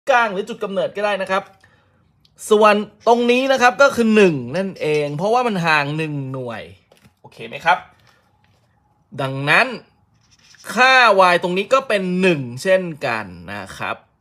ก้างหรือจุดกำเนิดก็ได้นะครับส่วนตรงนี้นะครับก็คือ1นั่นเองเพราะว่ามันห่าง1หน่วยโอเคไหมครับดังนั้นค่า y ตรงนี้ก็เป็น1เช่นกันนะครับ